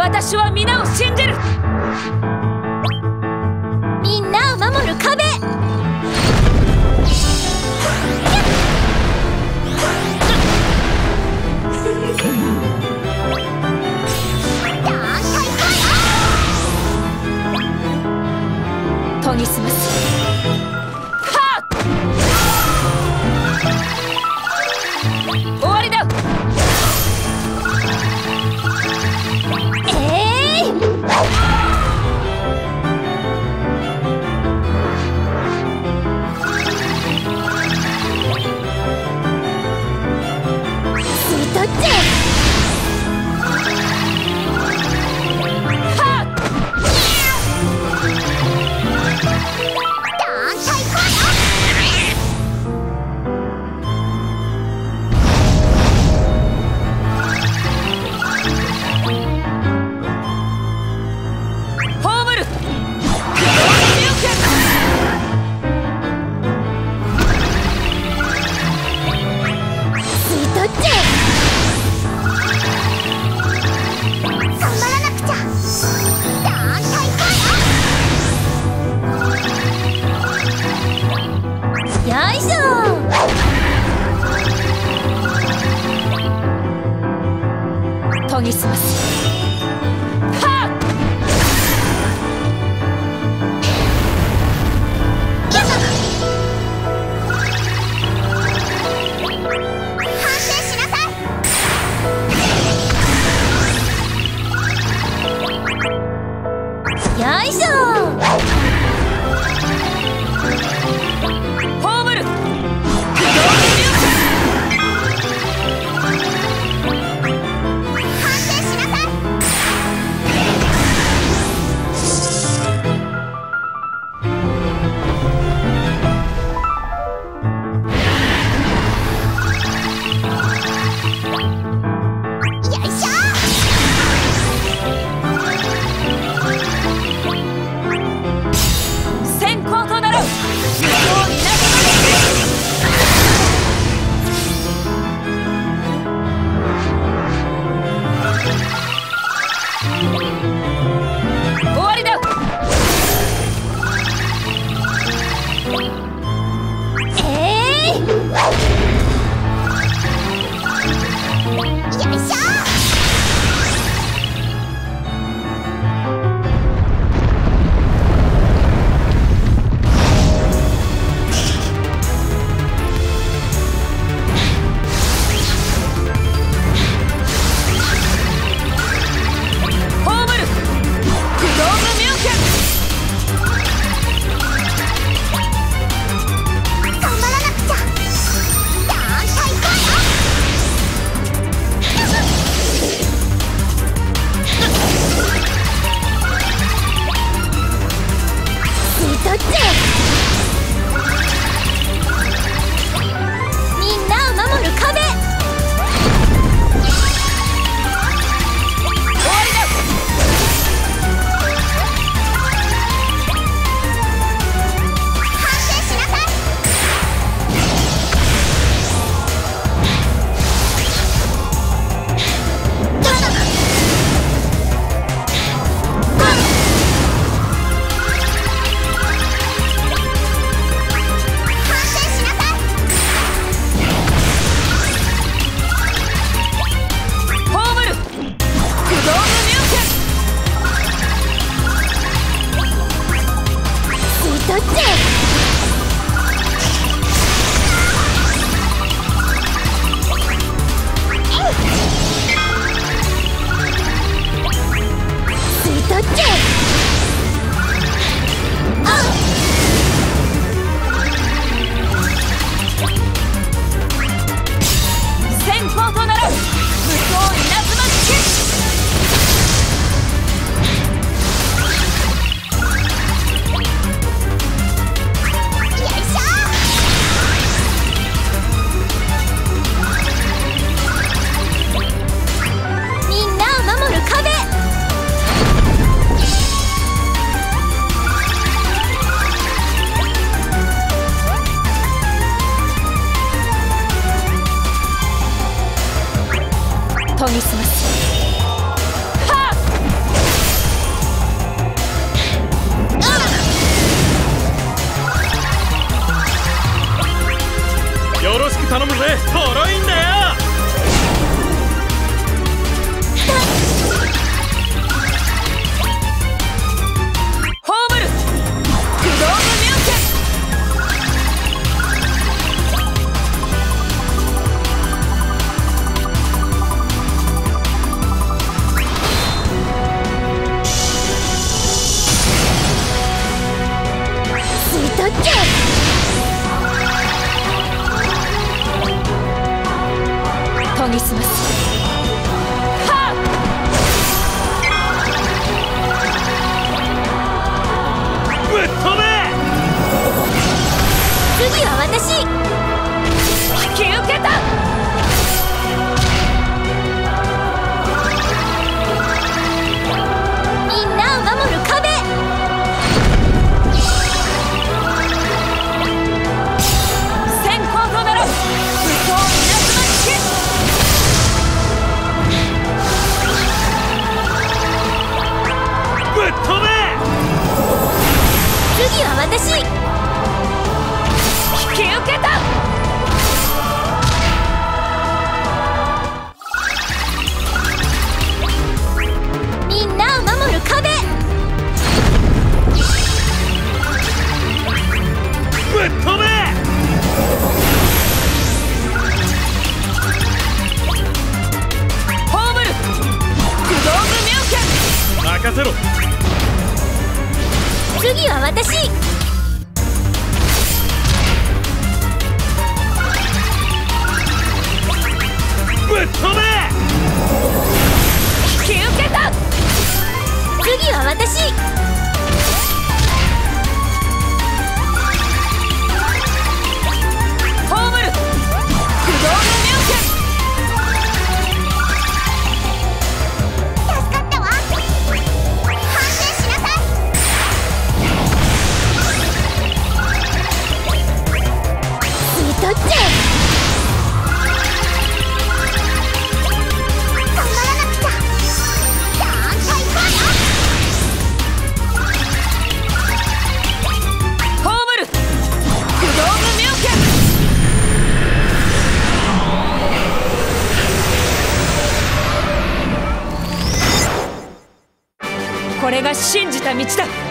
私は皆を信じる。 みんなを守る壁。研ぎ澄ます。終わりだ。研ぎ澄ます。よいしょ。 葬る。研ぎ澄ます。 く頼むぜ。トロいんだよ。 葬る不動の妙吸い取っちゃう。研ぎ澄ます。はっぶっ飛べ。 次は私。引き受けた。みんなを守る壁。先行となろう。武装稲妻式。 ぶっ飛べ。 次は私。引き受けた。みんなを守る壁。 ぶっ飛べ。 葬る不動の妙剣。 任せろ。 次は私。 ぶっ飛べ。 引き受けた。次は私。葬る不動の妙剣。助かったわ。反省しなさい。吸い取っちゃう。頑張らなくちゃ。ダーンタイパーよ。葬る不動の妙剣。これが信じた道だ。